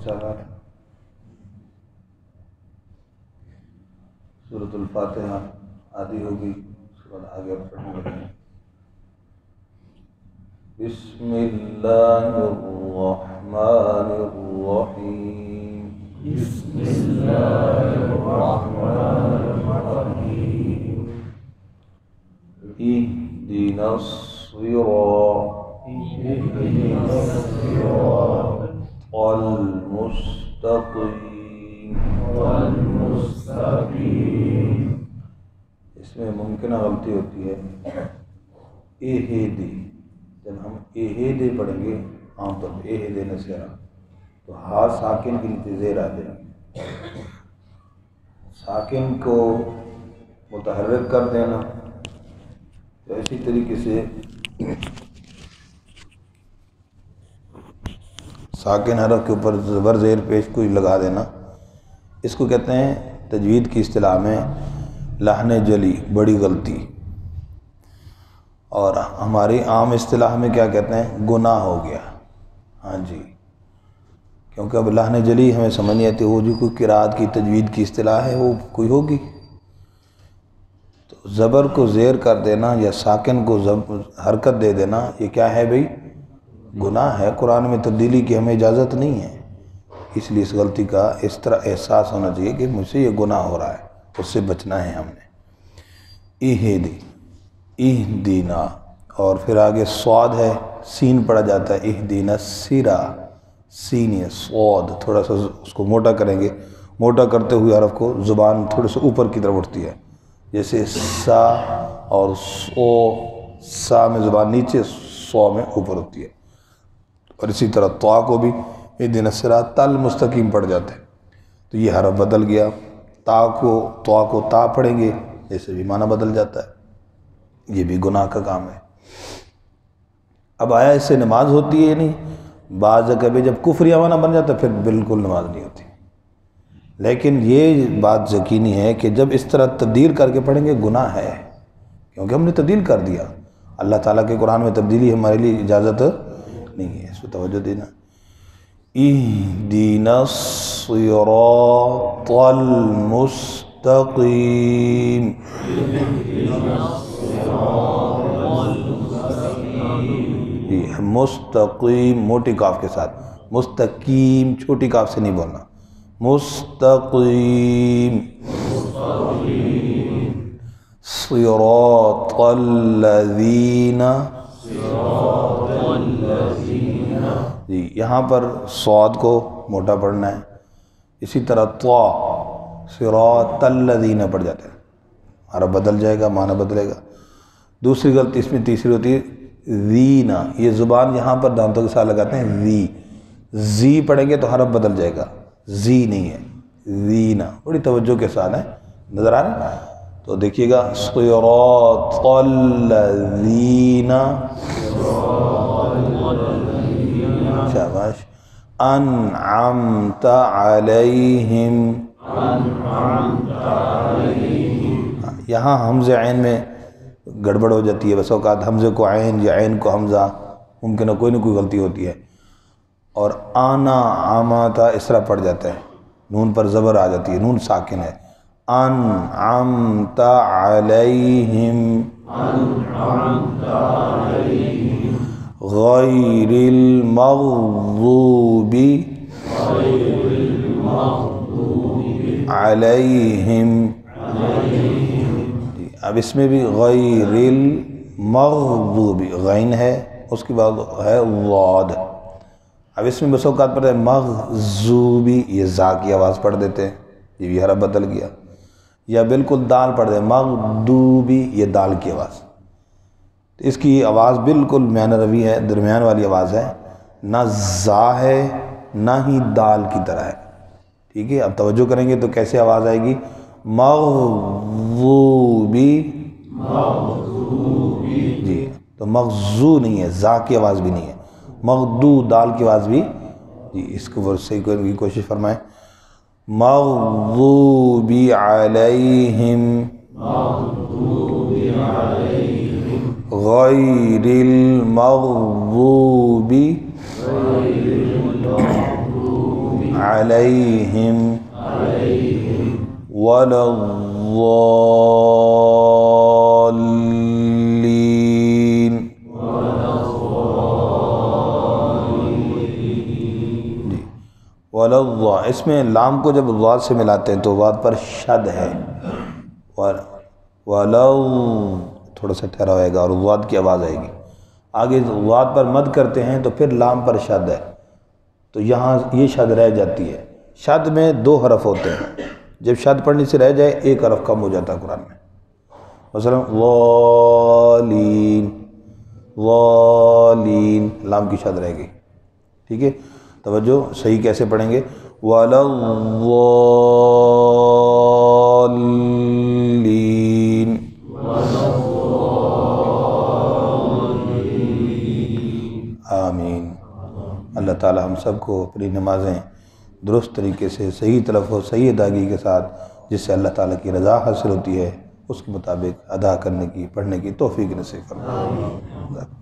چل رہا ہے. سورۃ الفاتحہ آدھی ہوگی، اس کے بعد آگے پڑھنے لگیں. بسم اللہ الرحمن الرحیم. بسم اللہ الرحمن الرحیم. اہدنا الصراط المستقیم. اس میں ممکنہ غلطی ہوتی ہے. اہدی، جب ہم اہدی پڑھیں گے عام طور پہ اہدنا الصراط تو ہا ساکن کے نیچے زیر آ جائے گی. ساکن کو متحرک کر دینا، تو اسی طریقے سے ساکن حرف کے اوپر زبر زیر پیش کوئی لگا دینا. اس کو کہتے ہیں تجوید کی اصطلاح میں لحن جلی، بڑی غلطی. اور ہماری عام اصطلاح میں کیا کہتے ہیں؟ گناہ ہو گیا. ہاں جی، کیونکہ اب لحن جلی ہمیں سمجھ نہیں آتی. وہ جو کوئی قرات کی تجوید کی اصطلاح ہے وہ کوئی ہوگی. تو زبر کو زیر کر دینا یا ساکن کو حرکت دے دینا، یہ کیا ہے بھئی؟ گناہ ہے. قرآن میں تبدیلی کی ہمیں اجازت نہیں ہے. اس لیے اس غلطی کا اس طرح احساس ہونا چاہیے کہ مجھ سے یہ گناہ ہو رہا ہے، اس سے بچنا ہے ہم نے. اہدی، اہدینا، اور پھر آگے صاد ہے، سین پڑا جاتا ہے. اہدینا الصراط، سین ہے صاد، تھوڑا سا اس کو موٹا کریں گے. موٹا کرتے ہوئے حرف کو زبان تھوڑے سے اوپر کی طرف اٹھتی ہے، جیسے سا اور سو. سا میں زبان نیچے، سو میں اوپر ہوتی ہے. اور اسی طرح طا کو بھی اہدنا الصراط تل مستقیم پڑ جاتے ہیں. تو یہ حرف بدل گیا. طا کو تا پڑھیں گے، ایسے بھی معنی بدل جاتا ہے. یہ بھی گناہ کا کام ہے. اب آیا اس سے نماز ہوتی ہے نہیں؟ بعض جگہ بھی جب کفری معنی بن جاتا ہے پھر بالکل نماز نہیں ہوتی. لیکن یہ بات یقینی ہے کہ جب اس طرح تبدیل کر کے پڑھیں گے گناہ ہے، کیونکہ ہم نے تبدیل کر دیا. اللہ تعالیٰ کے قرآن میں تبدیلی ہمارے لیے اجازت نہیں ہے. اس کو توجہ دینا. اہدنا الصراط المستقیم. مستقیم موٹی کاف کے ساتھ، مستقیم چھوٹی کاف سے نہیں بولنا. مستقیم. صراط الذین، جی یہاں پر صاد کو موٹا پڑھنا ہے. اسی طرح طا صراط الذین پڑھ جاتا ہے، حرف بدل جائے گا، معنی بدلے گا. دوسری غلطی اس میں تیسری ہوتی ہے زینا. یہ زبان یہاں پر دانتوں کے ساتھ لگاتے ہیں زی پڑھیں گے تو حرف بدل جائے گا، زی نہیں ہے، زینا. بڑی توجہ کے ساتھ ہے، نظر آ رہا ہے؟ تو دیکھیے گا صراط الذین، شاباش، انعمت علیہم. یہاں حمزہ عین میں گڑبڑ ہو جاتی ہے. بس اوقات حمزے کو عین یا عین کو حمزہ، ممکن ہے کوئی نہ کوئی غلطی ہوتی ہے. اور آنا آماتا اس طرح پڑ جاتا ہے، نون پر زبر آ جاتی ہے، نون ساکن ہے. انعمت علیہم غیر المغضوب علیہم. اب اس میں بھی غیر المغضوب، غین ہے، اس کے بعد ہے ضاد. اب اس میں بس اوقات پڑھتے ہیں مغضوبی، یہ زا کی آواز پڑھ دیتے ہیں، یہ بھی حرف بدل گیا. یا بالکل دال پڑھ دیں مغضوبی، یہ دال کی آواز. اس کی آواز بالکل میانہ روی ہے، درمیان والی آواز ہے، نہ زا ہے نہ ہی دال کی طرح ہے. ٹھیک ہے، اب توجہ کریں گے تو کیسے آواز آئے گی؟ مغضوبی، جی تو مغضو نہیں ہے، زا کی آواز بھی نہیں ہے. مغدو دال کی آواز بھی، جی اس کو صحیح کرنے کی کوشش فرمائیں. مغضوب علیہم غیر المغضوب علیہم ولا الضالین جی ولا الضا، اس میں لام کو جب ضاد سے ملاتے ہیں تو ضاد پر شد ہے، ولا تھوڑا سا ٹھہرا ہوئے گا اور ضاد کی آواز آئے گی، آگے ضاد پر مد کرتے ہیں تو پھر لام پر شد ہے، تو یہاں یہ شد رہ جاتی ہے۔ شد میں 2 حرف ہوتے ہیں، جب شد پڑھنے سے رہ جائے 1 حرف کم ہو جاتا ہے قرآن میں، مثلا والین، والین لام کی شد رہ گئی، ٹھیک ہے، توجہ صحیح کیسے پڑھیں گے، ولا الضالین، آمین۔ اللہ تعالی ہم سب کو اپنی نمازیں درست طریقے سے صحیح تلفظ صحیح ادائیگی کے ساتھ، جس سے اللہ تعالیٰ کی رضا حاصل ہوتی ہے، اس کے مطابق ادا کرنے کی پڑھنے کی توفیق نصیب فرمائے۔